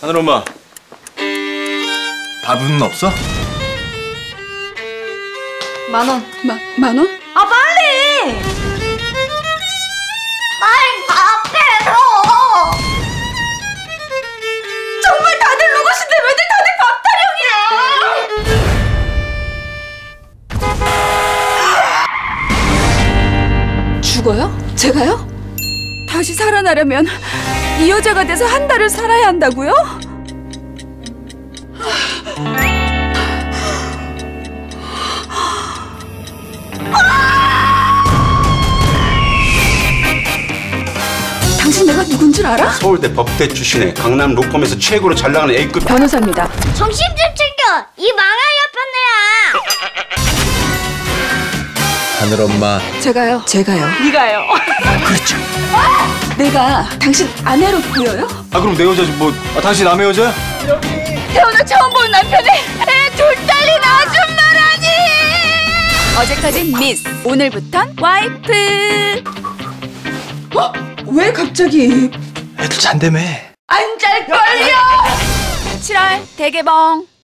하늘 엄마, 밥은 없어? 10,000원. 만 원? 아, 빨리! 빨리 밥 해줘! 정말 다들 누구신데 왜들 다들 밥 타령이야! 죽어요? 제가요? 다시 살아나려면 이 여자가 돼서 한 달을 살아야 한다고요? 당신 내가 누군 줄 알아? 서울대 법대 출신에 강남 로펌에서 최고로 잘 나가는 A급 변호사입니다. 정신 좀 챙겨! 이 망할 옆편네야! 하늘 엄마. 제가요. 네가요. 그렇죠. 내가 당신 아내로 보여요? 아 그럼 내 여자지 뭐? 아, 당신 남의 여자야? 태어나 처음 본 남편이 애 둘 딸이 낳아준다라니! 어제까진 미스, 오늘부턴 와이프. 왜 갑자기? 애들 잔다며. 안 잘 걸려! 7월 대개봉.